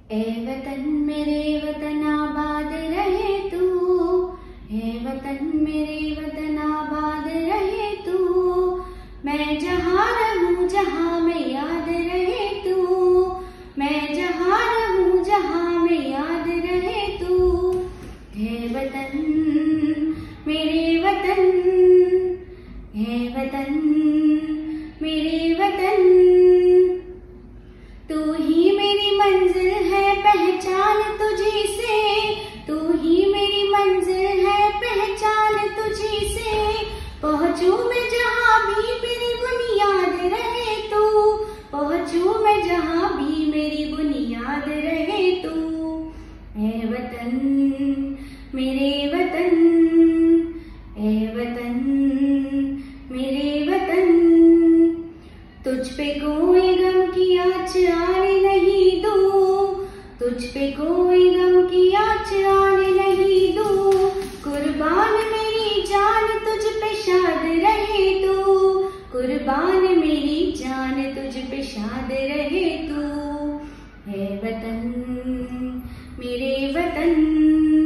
ए वतन मेरे वतन आबाद रहे तू, ए वतन मेरे वतन आबाद रहे तू। मैं जहाँ रहूँ जहाँ में याद रहे तू, मैं जहाँ रहूँ जहाँ में याद रहे तू। हे वतन मेरे वतन, हे वतन मेरे वतन। तू ही मेरी मंजिल है पहचान तुझी से, तू ही मेरी मंजिल है पहचान तुझी से। पहुँचूं मैं जहाँ भी मेरी बुनियाद रहे तू, पहुँचूं मैं जहाँ भी मेरी बुनियाद रहे तू। ए वतन मेरे वतन, ए वतन मेरे वतन। तुझ पे कोई गम की आँच आने नहीं दूँ, तुझ पे कोई गम की आँच आने नहीं दूँ। कुर्बान मेरी जान तुझ पे शाद रहे तू, कुर्बान मेरी जान तुझ पे शाद रहे तू। है वतन मेरे वतन।